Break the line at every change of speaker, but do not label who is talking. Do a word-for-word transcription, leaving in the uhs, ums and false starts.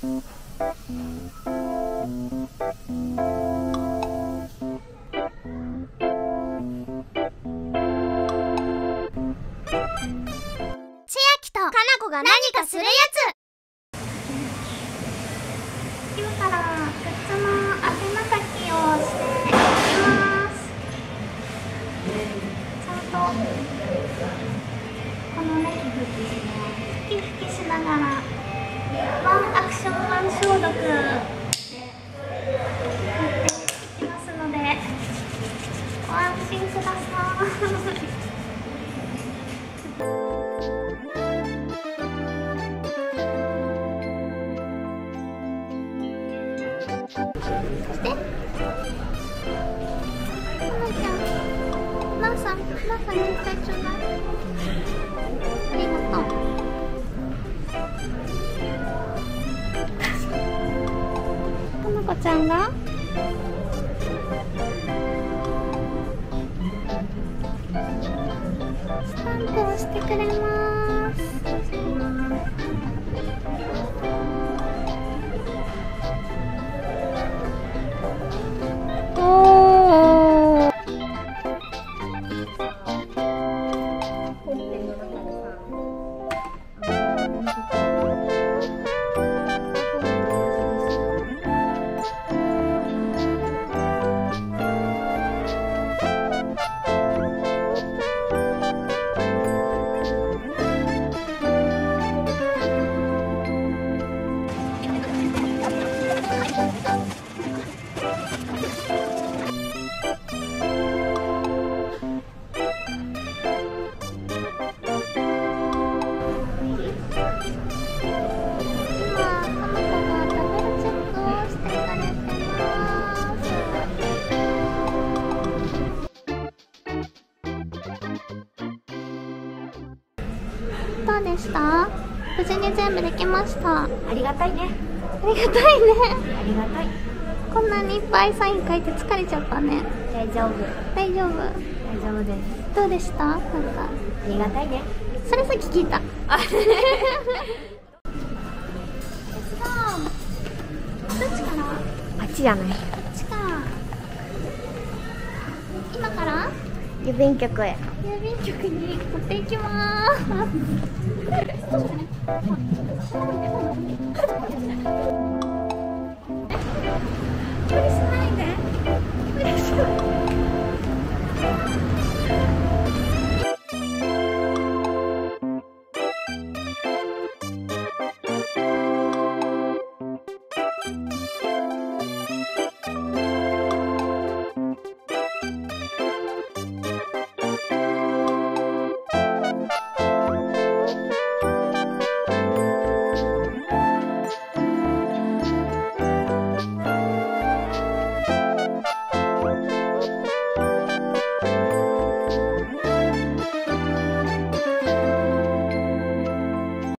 かな子が何かするやつ。今からグッズの宛名書きをしていきます。ちゃんとこのね吹き吹きしながらワンアクションワン消毒でやっていきますのでご安心ください。そして、かなちゃん、なあさん、なあさんに一回ちょうだい。ありがとう。かなこちゃんがスタンプをしてくれます。どうでした？無事に全部できました。ありがたいね。ありがたいね。ありがたい。こんなにいっぱいサイン書いて疲れちゃったね。大丈夫。大丈夫。大丈夫です。どうでした？なんか。ありがたいね。それさっき聞いた。あどっちから？あっちじゃない。こっちか。今から？郵便局へ。郵便局に持っていきまーす。